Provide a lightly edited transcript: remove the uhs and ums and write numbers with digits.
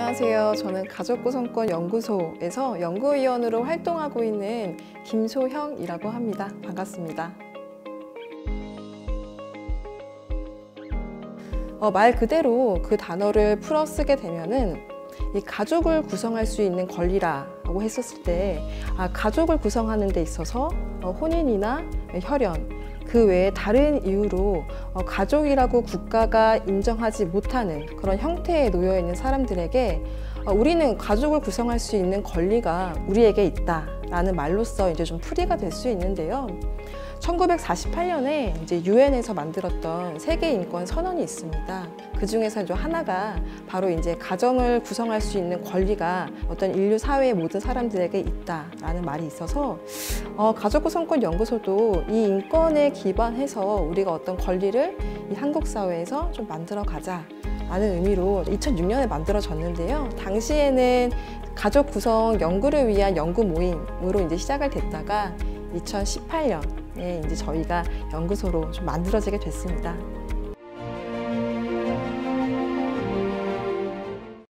안녕하세요. 저는 가족구성권 연구소에서 연구위원으로 활동하고 있는 김소형이라고 합니다. 반갑습니다. 말 그대로 그 단어를 풀어 쓰게 되면은 이 가족을 구성할 수 있는 권리라고 했었을 때 가족을 구성하는 데 있어서 혼인이나 혈연 그 외에 다른 이유로 가족이라고 국가가 인정하지 못하는 그런 형태에 놓여 있는 사람들에게 우리는 가족을 구성할 수 있는 권리가 우리에게 있다라는 말로써 이제 좀 풀이가 될 수 있는데요. 1948년에 이제 유엔에서 만들었던 세계 인권 선언이 있습니다. 그 중에서 하나가 바로 이제 가정을 구성할 수 있는 권리가 어떤 인류 사회의 모든 사람들에게 있다라는 말이 있어서 가족구성권 연구소도 이 인권에 기반해서 우리가 어떤 권리를 이 한국 사회에서 좀 만들어 가자 라는 의미로 2006년에 만들어졌는데요. 당시에는 가족 구성 연구를 위한 연구 모임으로 이제 시작을 됐다가 2018년에 이제 저희가 연구소로 좀 만들어지게 됐습니다.